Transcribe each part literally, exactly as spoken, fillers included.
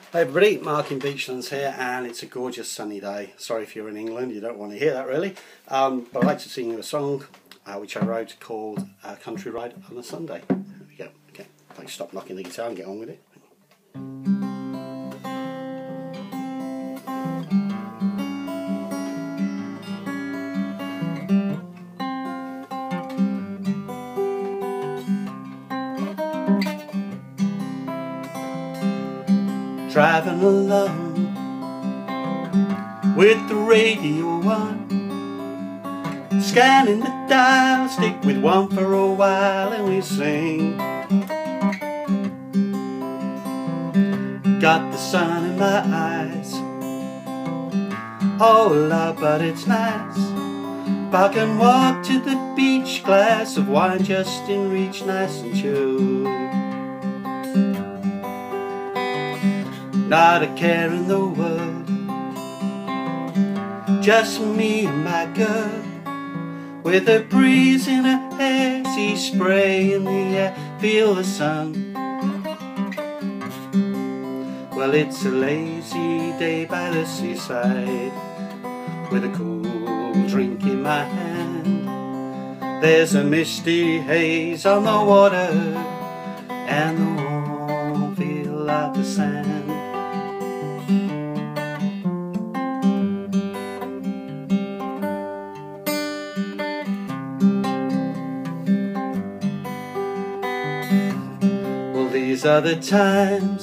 Hey everybody, Mark in Beachlands here, and it's a gorgeous sunny day. Sorry if you're in England, you don't want to hear that really. Um, but I'd like to sing you a song uh, which I wrote called uh, Country Ride on a Sunday. There we go. Okay, if I can stop knocking the guitar and get on with it. Driving along with the radio on, scanning the dial, stick with one for a while and we sing. Got the sun in my eyes, oh love, but it's nice. Park and walk to the beach, glass of wine just in reach, nice and chilled. Not a care in the world, just me and my girl, with a breeze in her hair, sea spray in the air, feel the sun. Well, it's a lazy day by the seaside, with a cool drink in my hand. There's a misty haze on the water, and the warm feel of the sand. These are the times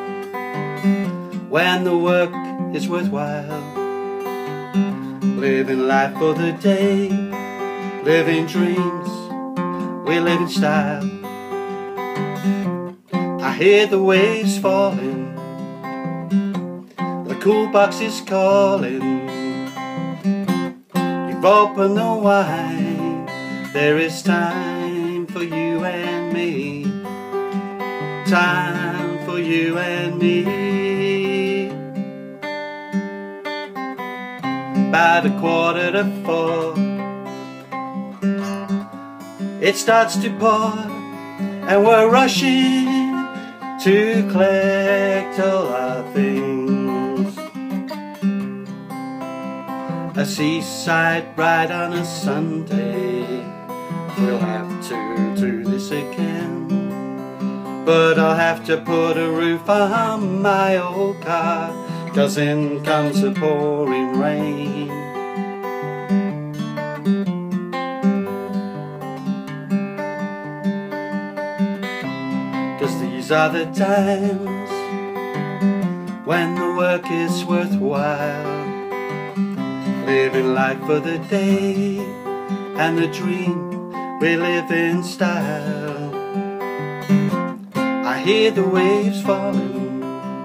when the work is worthwhile, living life for the day, living dreams, we live in style. I hear the waves falling, the cool box is calling. You've opened the wine, there is time for you and me, time for you and me. About a quarter to four, it starts to pour, and we're rushing to collect all our things. A seaside ride on a Sunday, we'll have to do this again. But I'll have to put a roof on my old car, 'cause in comes the pouring rain. 'Cause these are the times when the work is worthwhile, living life for the day, and the dream we live in style. I hear the waves falling,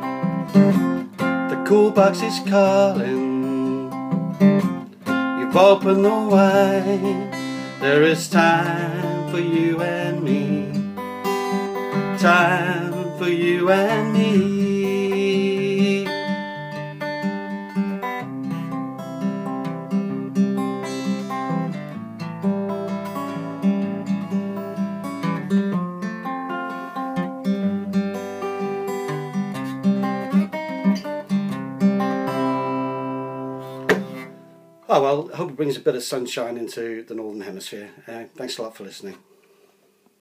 the cool box is calling. You've opened the wine, there is time for you and me, time for you and me. Oh well, I hope it brings a bit of sunshine into the Northern Hemisphere. Uh, thanks a lot for listening.